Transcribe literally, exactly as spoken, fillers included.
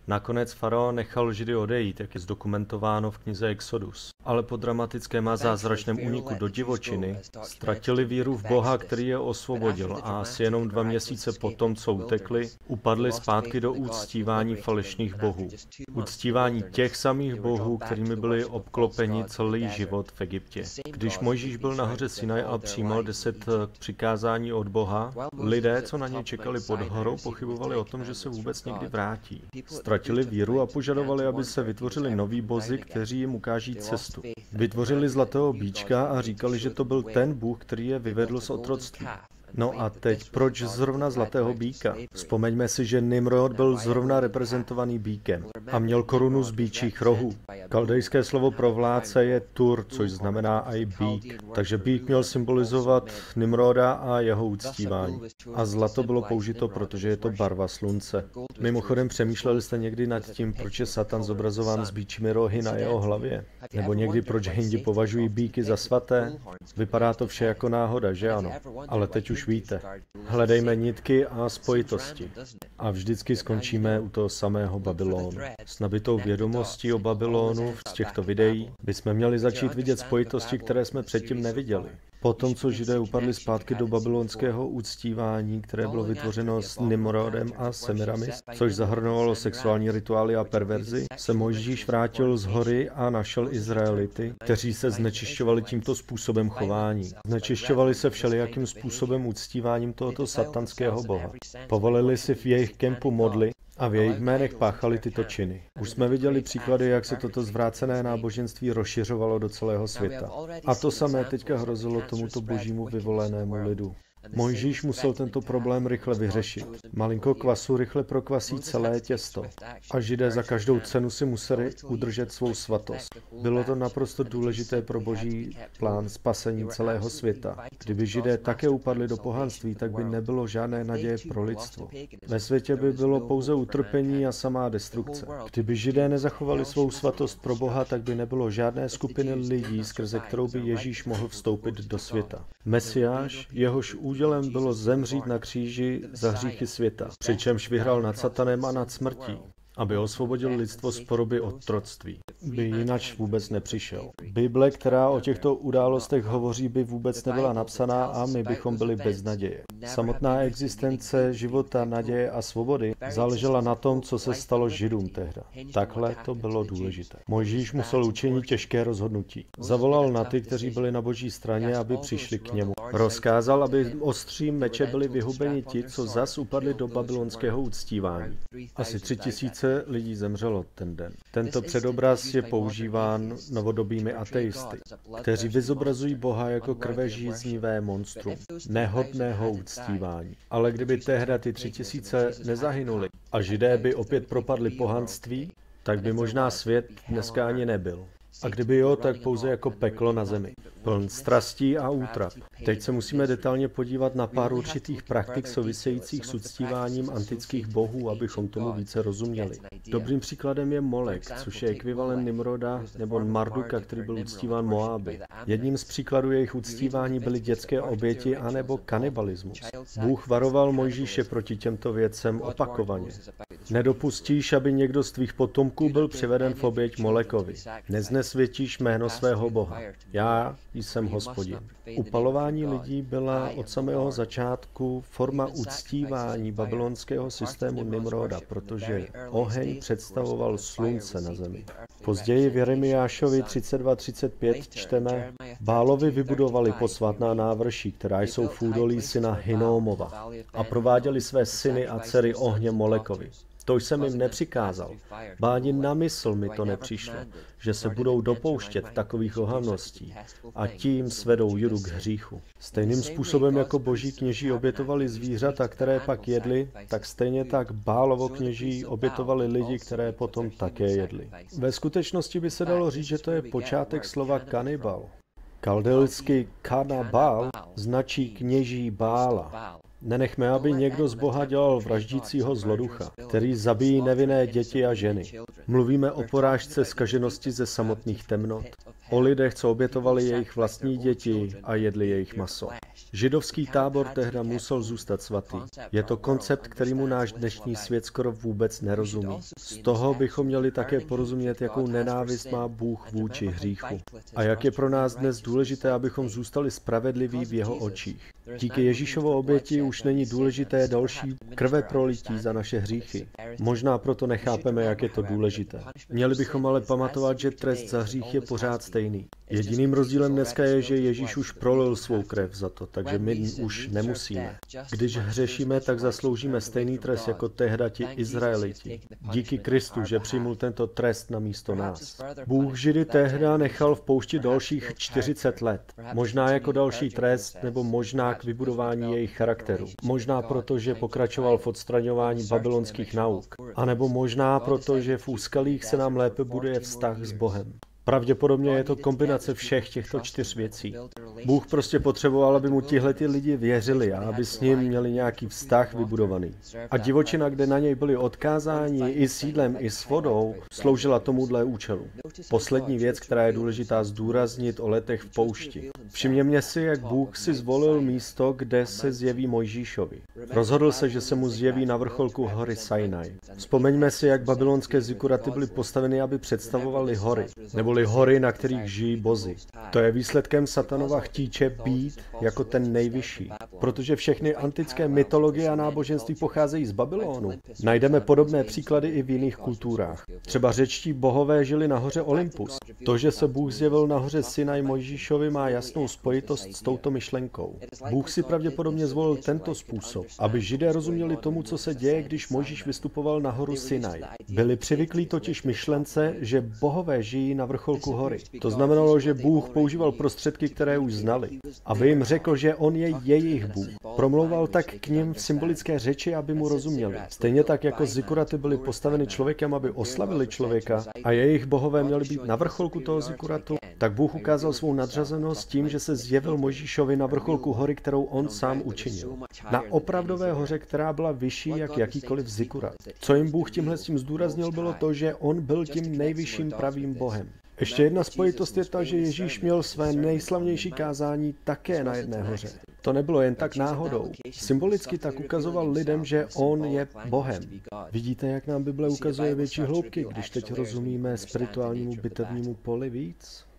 Nakonec faraon nechal Židy odejít, jak je zdokumentováno v knize Exodus. Ale po dramatickém a zázračném úniku do divočiny ztratili víru v Boha, který je osvobodil, a asi jenom dva měsíce potom, co utekli, upadli zpátky do uctívání falešných bohů. Uctívání těch samých bohů, kterými byli obklopeni celý život v Egyptě. Když Mojžíš byl nahoře Sinaj a přijímal deset přikázání od Boha, lidé, co na něj čekali pod horou, pochybovali o tom, že se vůbec někdy vrátí. Ztratili víru a požadovali, aby se vytvořili noví bozi, kteří jim ukáží cestu. Vytvořili zlatého býčka a říkali, že to byl ten Bůh, který je vyvedl z otroctví. No a teď, proč zrovna zlatého býka? Vzpomeňme si, že Nimrod byl zrovna reprezentovaný býkem a měl korunu z býčích rohů. Kaldejské slovo pro vládce je Tur, což znamená i býk. Takže býk měl symbolizovat Nimroda a jeho uctívání. A zlato bylo použito, protože je to barva slunce. Mimochodem, přemýšleli jste někdy nad tím, proč je Satan zobrazován s býčími rohy na jeho hlavě? Nebo někdy, proč Hindi považují býky za svaté? Vypadá to vše jako náhoda, že ano? Ale teď už víte. Hledejme nitky a spojitosti. A vždycky skončíme u toho samého Babylonu. S nabitou vědomostí o Babylonu z těchto videí bychom měli začít vidět spojitosti, které jsme předtím neviděli. Potom, co Židé upadli zpátky do babylonského uctívání, které bylo vytvořeno s Nimrodem a Semiramis, což zahrnovalo sexuální rituály a perverzi, se Mojžíš vrátil z hory a našel Izraelity, kteří se znečišťovali tímto způsobem chování. Znečišťovali se všelijakým způsobem uctíváním tohoto satanského boha. Povolili si v jejich kempu modly a v jejich jménech páchali tyto činy. Už jsme viděli příklady, jak se toto zvrácené náboženství rozšiřovalo do celého světa. A to samé teďka hrozilo tomuto božímu vyvolenému lidu. Mojžíš musel tento problém rychle vyřešit. Malinko kvasu rychle prokvasí celé těsto. A Židé za každou cenu si museli udržet svou svatost. Bylo to naprosto důležité pro boží plán spasení celého světa. Kdyby Židé také upadli do pohanství, tak by nebylo žádné naděje pro lidstvo. Ve světě by bylo pouze utrpení a samá destrukce. Kdyby Židé nezachovali svou svatost pro Boha, tak by nebylo žádné skupiny lidí, skrze kterou by Ježíš mohl vstoupit do světa. Mesiáš, jehož údělem bylo zemřít na kříži za hříchy světa, přičemž vyhrál nad satanem a nad smrtí, aby osvobodil lidstvo z podoby otroctví, by jinak vůbec nepřišel. Bible, která o těchto událostech hovoří, by vůbec nebyla napsaná a my bychom byli bez naděje. Samotná existence života, naděje a svobody záležela na tom, co se stalo Židům tehda. Takhle to bylo důležité. Mojžíš musel učinit těžké rozhodnutí. Zavolal na ty, kteří byli na boží straně, aby přišli k němu. Rozkázal, aby ostřím meče byli vyhubeni ti, co zas upadli do babylonského uctívání. Asi tři tisíce lidí zemřelo ten den. Tento předobraz je používán novodobými ateisty, kteří vyzobrazují Boha jako krvežíznivé monstrum, nehodného uctívání. Ale kdyby tehda ty tři tisíce nezahynuli a Židé by opět propadli pohanství, tak by možná svět dneska ani nebyl. A kdyby jo, tak pouze jako peklo na zemi, pln strastí a útrap. Teď se musíme detailně podívat na pár určitých praktik souvisejících s uctíváním antických bohů, abychom tomu více rozuměli. Dobrým příkladem je Molek, což je ekvivalent Nimroda nebo Marduka, který byl uctíván Moáby. Jedním z příkladů jejich uctívání byly dětské oběti anebo kanibalismus. Bůh varoval Mojžíše proti těmto věcem opakovaně. Nedopustíš, aby někdo z tvých potomků byl přiveden v oběť Molekovi. Neznesvětíš jméno svého Boha. Já jsem Hospodin. Upalování lidí byla od samého začátku forma uctívání babylonského systému Nimroda, protože oheň představoval slunce na zemi. Později v Jeremiášovi třicet dva třicet pět čteme: Bálovi vybudovali posvátná návrší, která jsou v údolí syna Hinnomova, a prováděli své syny a dcery ohněm Molekovi. To jsem jim nepřikázal. Ba ani na mysl mi to nepřišlo, že se budou dopouštět takových ohavností a tím svedou Judu k hříchu. Stejným způsobem jako boží kněží obětovali zvířata, které pak jedli, tak stejně tak Bálovo kněží obětovali lidi, které potom také jedli. Ve skutečnosti by se dalo říct, že to je počátek slova kanibal. Kaldejsky kanabal značí kněží Bála. Nenechme, aby někdo z Boha dělal vraždícího zloducha, který zabíjí nevinné děti a ženy. Mluvíme o porážce zkaženosti ze samotných temnot. O lidech, co obětovali jejich vlastní děti a jedli jejich maso. Židovský tábor tehda musel zůstat svatý. Je to koncept, kterému náš dnešní svět skoro vůbec nerozumí. Z toho bychom měli také porozumět, jakou nenávist má Bůh vůči hříchu. A jak je pro nás dnes důležité, abychom zůstali spravedliví v jeho očích. Díky Ježíšovo oběti už není důležité další krve prolití za naše hříchy. Možná proto nechápeme, jak je to důležité. Měli bychom ale pamatovat, že trest za hřích je pořád stejný. Jediným rozdílem dneska je, že Ježíš už prolil svou krev za to, takže my už nemusíme. Když hřešíme, tak zasloužíme stejný trest jako tehda ti Izraeliti. Díky Kristu, že přijmul tento trest na místo nás. Bůh Židy tehda nechal v poušti dalších čtyřicet let. Možná jako další trest, nebo možná k vybudování jejich charakteru. Možná proto, že pokračoval v odstraňování babylonských nauk. A nebo možná proto, že v úskalích se nám lépe buduje vztah s Bohem. Pravděpodobně je to kombinace všech těchto čtyř věcí. Bůh prostě potřeboval, aby mu tihleti lidi věřili a aby s ním měli nějaký vztah vybudovaný. A divočina, kde na něj byli odkázáni i sídlem, i s vodou, sloužila tomuhle účelu. Poslední věc, která je důležitá zdůraznit o letech v poušti. Všimněme si, jak Bůh si zvolil místo, kde se zjeví Mojžíšovi. Rozhodl se, že se mu zjeví na vrcholku hory Sinaj. Vzpomeňme si, jak babylonské zikuraty byly postaveny, aby představovaly hory, nebo hory, na kterých žijí bozi. To je výsledkem satanova chtíče být jako ten nejvyšší. Protože všechny antické mytologie a náboženství pocházejí z Babylonu. Najdeme podobné příklady i v jiných kulturách. Třeba řečtí bohové žili na hoře Olympus. To, že se Bůh zjevil na hoře Sinaj Mojžíšovi, má jasnou spojitost s touto myšlenkou. Bůh si pravděpodobně zvolil tento způsob, aby Židé rozuměli tomu, co se děje, když Mojžíš vystupoval na horu Sinaj. Byli přivyklí totiž myšlence, že bohové žijí na vrcholku hory. To znamenalo, že Bůh používal prostředky, které už znali. Aby jim řekl, že on je jejich Bůh. Promlouval tak k nim v symbolické řeči, aby mu rozuměli. Stejně tak, jako zikuraty byly postaveny člověkem, aby oslavili člověka a jejich bohové měly být na vrcholku toho zikuratu, tak Bůh ukázal svou nadřazenost tím, že se zjevil Mojžíšovi na vrcholku hory, kterou on sám učinil. Na opravdové hoře, která byla vyšší jak jakýkoliv zikurat. Co jim Bůh tímhle s tím zdůraznil, bylo to, že on byl tím nejvyšším pravým Bohem. Ještě jedna spojitost je ta, že Ježíš měl své nejslavnější kázání také na jedné hoře. To nebylo jen tak náhodou. Symbolicky tak ukazoval lidem, že on je Bohem. Vidíte, jak nám Bible ukazuje větší hloubky, když teď rozumíme spirituálnímu bitevnímu poli víc?